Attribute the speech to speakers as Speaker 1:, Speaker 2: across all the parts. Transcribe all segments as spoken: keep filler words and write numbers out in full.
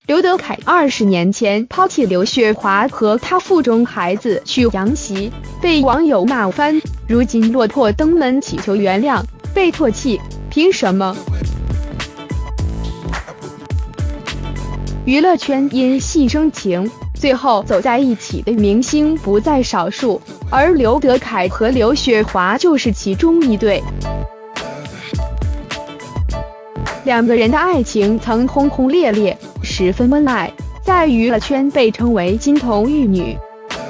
Speaker 1: 刘德凯二十年前抛弃刘雪华和他腹中孩子去阳袭，被网友骂翻，如今落魄登门祈求原谅，被唾弃，凭什么？娱乐圈因戏生情，最后走在一起的明星不在少数，而刘德凯和刘雪华就是其中一对。两个人的爱情曾轰轰烈烈，十分恩爱，在娱乐圈被称为金童玉女。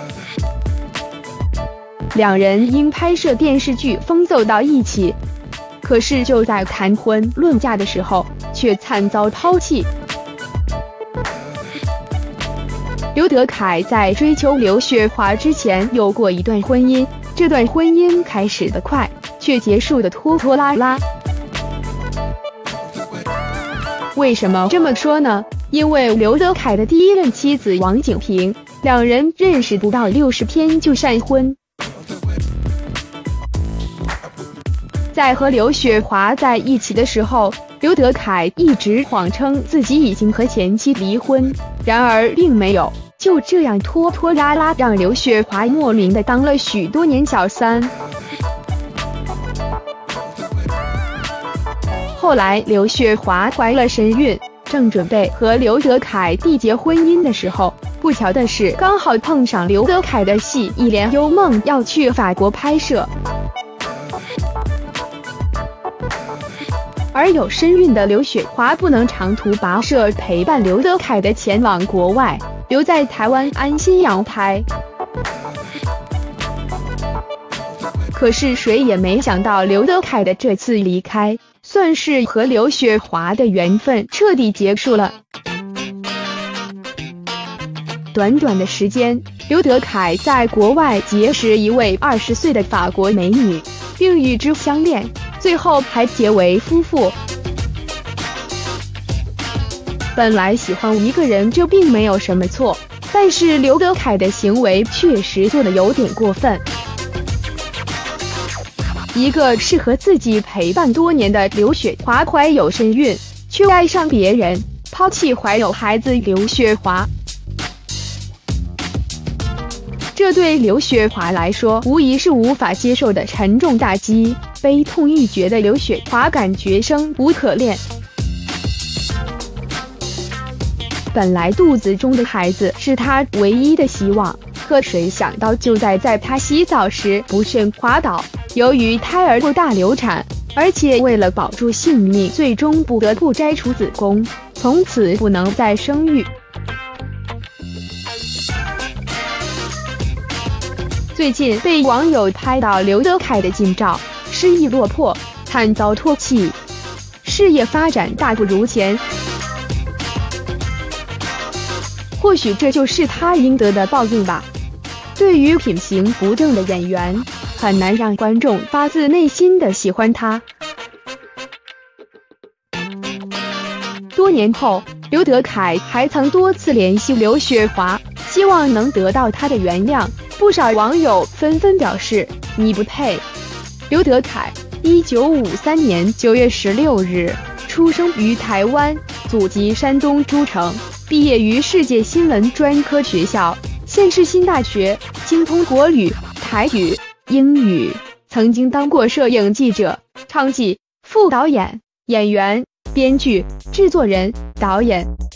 Speaker 1: 两人因拍摄电视剧疯走到一起，可是就在谈婚论嫁的时候，却惨遭抛弃。刘德凯在追求刘雪华之前有过一段婚姻，这段婚姻开始得快，却结束得拖拖拉拉。为什么这么说呢？因为刘德凯的第一任妻子王景平，两人认识不到六十天就闪婚。在和刘雪华在一起的时候，刘德凯一直谎称自己已经和前妻离婚，然而并没有，就这样拖拖拉拉，让刘雪华莫名的当了许多年小三。后来刘雪华怀了身孕，正准备和刘德凯缔结婚姻的时候，不巧的是刚好碰上刘德凯的戏《一帘幽梦》要去法国拍摄，而有身孕的刘雪华不能长途跋涉陪伴刘德凯的前往国外，留在台湾安心养胎。可是谁也没想到，刘德凯的这次离开，算是和刘雪华的缘分彻底结束了。短短的时间，刘德凯在国外结识一位二十岁的法国美女，并与之相恋，最后还结为夫妇。本来喜欢一个人这并没有什么错，但是刘德凯的行为确实做得有点过分。一个是和自己陪伴多年的刘雪华怀有身孕，却爱上别人，抛弃怀有孩子刘雪华。这对刘雪华来说无疑是无法接受的沉重打击，悲痛欲绝的刘雪华感觉生无可恋。本来肚子中的孩子是她唯一的希望，可谁想到就在在她洗澡时不慎滑倒，由于胎儿过大流产，而且为了保住性命，最终不得不摘除子宫，从此不能再生育。最近被网友拍到刘德凯的近照，失意落魄，惨遭唾弃，事业发展大不如前。或许这就是他应得的报应吧。对于品行不正的演员，很难让观众发自内心的喜欢他。多年后，刘德凯还曾多次联系刘雪华，希望能得到她的原谅。不少网友纷纷表示：“你不配。”刘德凯，一九五三年九月十六日出生于台湾，祖籍山东诸城，毕业于世界新闻专科学校、县市新大学，精通国语、台语、英语，曾经当过摄影记者、唱记、副导演、演员、编剧、制作人、导演。